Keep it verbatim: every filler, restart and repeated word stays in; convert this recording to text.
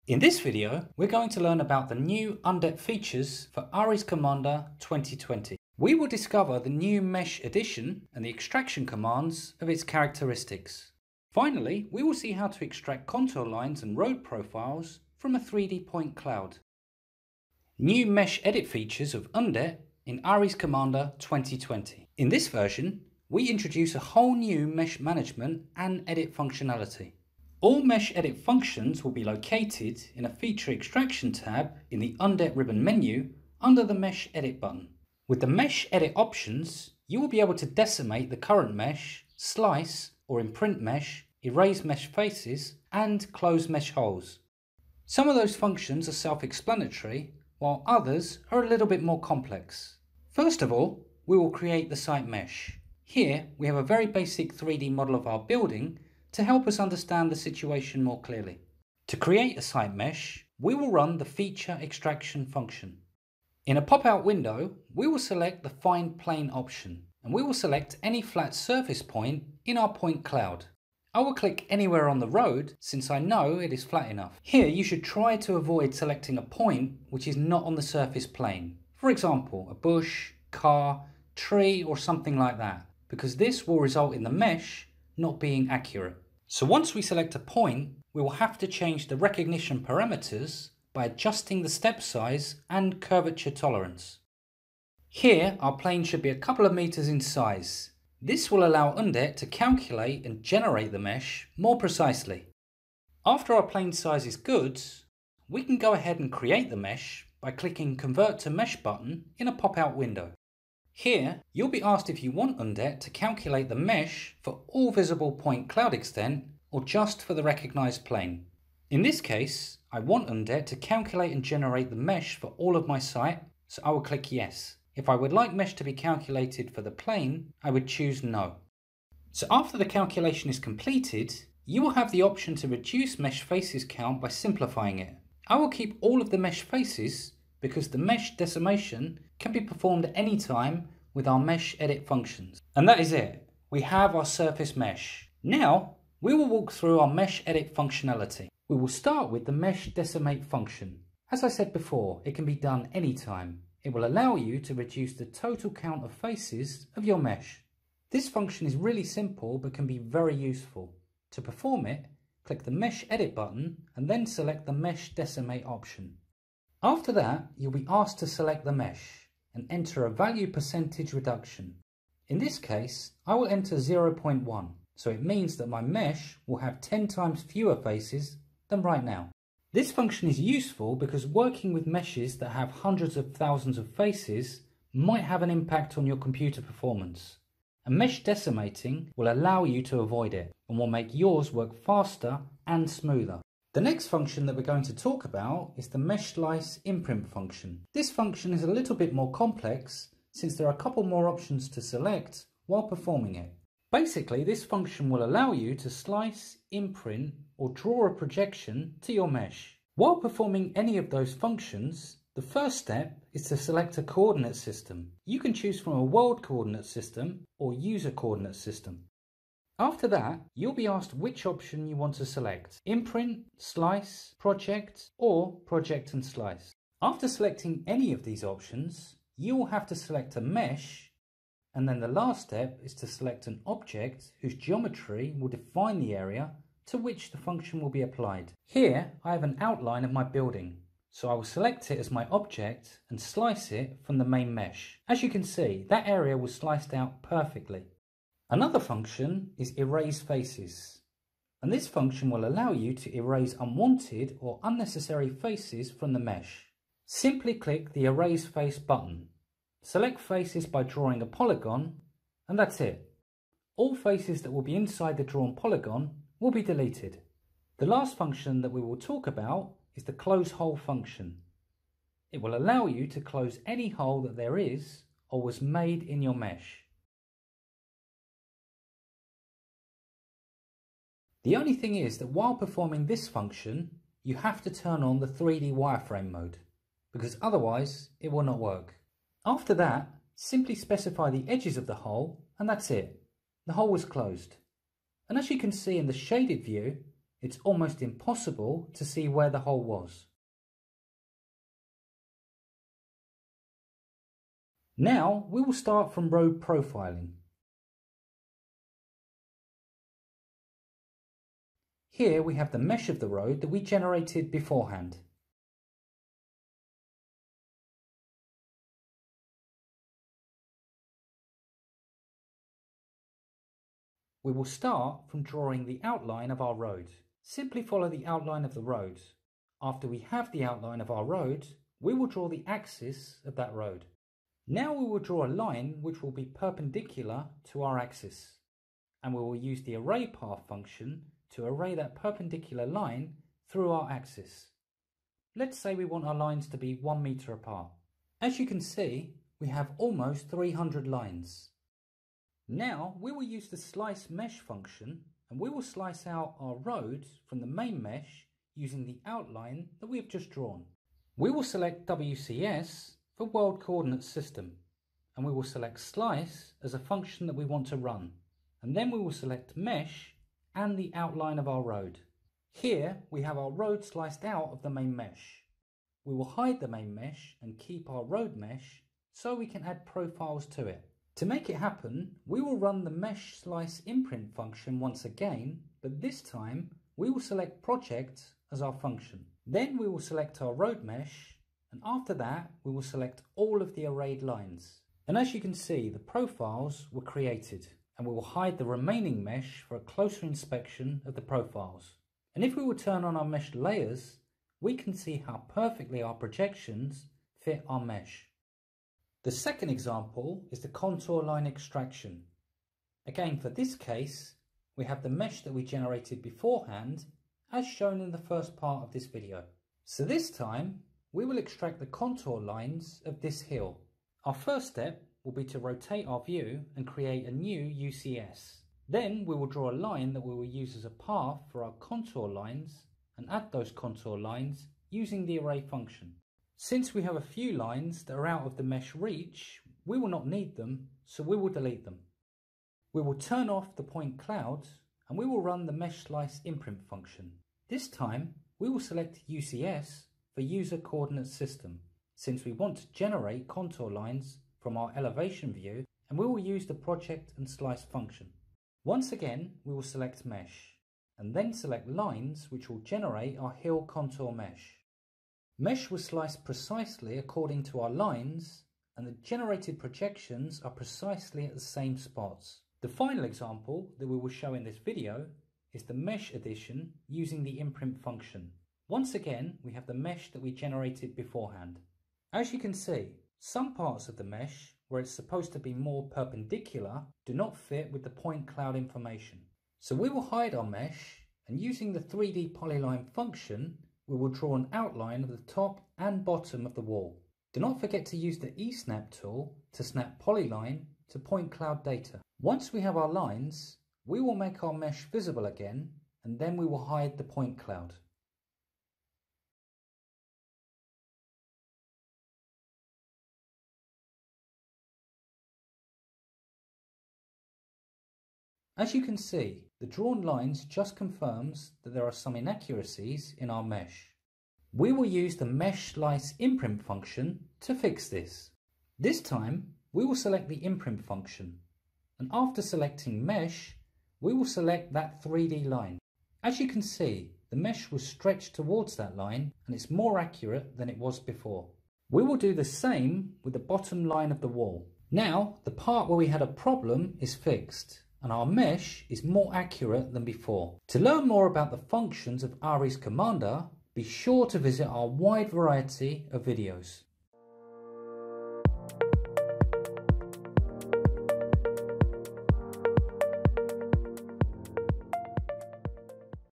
In this video, we're going to learn about the new UNDET features for ARES Commander twenty twenty. We will discover the new mesh addition and the extraction commands of its characteristics. Finally, we will see how to extract contour lines and road profiles from a three D point cloud. New mesh edit features of UNDET in ARES Commander twenty twenty. In this version, we introduce a whole new mesh management and edit functionality. All mesh edit functions will be located in a feature extraction tab in the UNDET ribbon menu under the mesh edit button. With the mesh edit options, you will be able to decimate the current mesh, slice or imprint mesh, erase mesh faces and close mesh holes. Some of those functions are self-explanatory, while others are a little bit more complex. First of all, we will create the site mesh. Here we have a very basic three D model of our building to help us understand the situation more clearly. To create a site mesh, we will run the feature extraction function. In a pop-out window, we will select the Find Plane option, and we will select any flat surface point in our point cloud. I will click anywhere on the road since I know it is flat enough. Here you should try to avoid selecting a point which is not on the surface plane. For example, a bush, car, tree or something like that, because this will result in the mesh not being accurate. So once we select a point, we will have to change the recognition parameters by adjusting the step size and curvature tolerance. Here our plane should be a couple of meters in size. This will allow UNDET to calculate and generate the mesh more precisely. After our plane size is good, we can go ahead and create the mesh by clicking Convert to Mesh button in a pop-out window. Here, you'll be asked if you want UNDET to calculate the mesh for all visible point cloud extent or just for the recognized plane. In this case, I want UNDET to calculate and generate the mesh for all of my site, so I will click Yes. If I would like mesh to be calculated for the plane, I would choose No. So after the calculation is completed, you will have the option to reduce mesh faces count by simplifying it. I will keep all of the mesh faces because the mesh decimation can be performed at any time with our mesh edit functions. And that is it. We have our surface mesh. Now we will walk through our mesh edit functionality. We will start with the mesh decimate function. As I said before, it can be done anytime. It will allow you to reduce the total count of faces of your mesh. This function is really simple but can be very useful. To perform it, click the mesh edit button and then select the mesh decimate option. After that, you'll be asked to select the mesh and enter a value percentage reduction. In this case, I will enter zero point one, so it means that my mesh will have ten times fewer faces than right now. This function is useful because working with meshes that have hundreds of thousands of faces might have an impact on your computer performance. And mesh decimating will allow you to avoid it and will make yours work faster and smoother. The next function that we're going to talk about is the mesh slice imprint function. This function is a little bit more complex since there are a couple more options to select while performing it. Basically, this function will allow you to slice, imprint or draw a projection to your mesh. While performing any of those functions, the first step is to select a coordinate system. You can choose from a world coordinate system or user coordinate system. After that, you'll be asked which option you want to select: imprint, slice, project, or project and slice. After selecting any of these options, you will have to select a mesh, and then the last step is to select an object whose geometry will define the area to which the function will be applied. Here, I have an outline of my building, so I will select it as my object and slice it from the main mesh. As you can see, that area was sliced out perfectly. Another function is erase faces, and this function will allow you to erase unwanted or unnecessary faces from the mesh. Simply click the Erase Face button. Select faces by drawing a polygon, and that's it. All faces that will be inside the drawn polygon will be deleted. The last function that we will talk about is the Close Hole function. It will allow you to close any hole that there is or was made in your mesh. The only thing is that while performing this function, you have to turn on the three D wireframe mode, because otherwise it will not work. After that, simply specify the edges of the hole and that's it. The hole was closed. And as you can see in the shaded view, it's almost impossible to see where the hole was. Now we will start from road profiling. Here we have the mesh of the road that we generated beforehand. We will start from drawing the outline of our road. Simply follow the outline of the road. After we have the outline of our road, we will draw the axis of that road. Now we will draw a line which will be perpendicular to our axis, and we will use the array path function to array that perpendicular line through our axis. Let's say we want our lines to be one meter apart. As you can see, we have almost three hundred lines. Now we will use the slice mesh function, and we will slice out our road from the main mesh using the outline that we have just drawn. We will select W C S for World Coordinate System, and we will select slice as a function that we want to run, and then we will select mesh and the outline of our road. Here we have our road sliced out of the main mesh. We will hide the main mesh and keep our road mesh so we can add profiles to it. To make it happen, we will run the mesh slice imprint function once again, but this time we will select project as our function. Then we will select our road mesh, and after that we will select all of the arrayed lines. And as you can see, the profiles were created, and we will hide the remaining mesh for a closer inspection of the profiles. And if we will turn on our mesh layers, we can see how perfectly our projections fit our mesh. The second example is the contour line extraction. Again, for this case, we have the mesh that we generated beforehand as shown in the first part of this video. So this time, we will extract the contour lines of this hill. Our first step will be to rotate our view and create a new U C S. Then we will draw a line that we will use as a path for our contour lines and add those contour lines using the array function. Since we have a few lines that are out of the mesh reach, we will not need them, so we will delete them. We will turn off the point cloud and we will run the mesh slice imprint function. This time we will select U C S for user coordinate system, since we want to generate contour lines from our elevation view, and we will use the project and slice function. Once again we will select mesh and then select lines which will generate our hill contour mesh. Mesh was sliced precisely according to our lines, and the generated projections are precisely at the same spots. The final example that we will show in this video is the mesh addition using the imprint function. Once again, we have the mesh that we generated beforehand. As you can see, some parts of the mesh where it's supposed to be more perpendicular do not fit with the point cloud information. So we will hide our mesh, and using the three D polyline function, we will draw an outline of the top and bottom of the wall. Do not forget to use the Esnap tool to snap polyline to point cloud data. Once we have our lines, we will make our mesh visible again, and then we will hide the point cloud. As you can see, the drawn lines just confirms that there are some inaccuracies in our mesh. We will use the mesh slice imprint function to fix this. This time, we will select the imprint function, and after selecting mesh, we will select that three D line. As you can see, the mesh was stretched towards that line, and it's more accurate than it was before. We will do the same with the bottom line of the wall. Now, the part where we had a problem is fixed, and our mesh is more accurate than before. To learn more about the functions of ARES Commander, be sure to visit our wide variety of videos.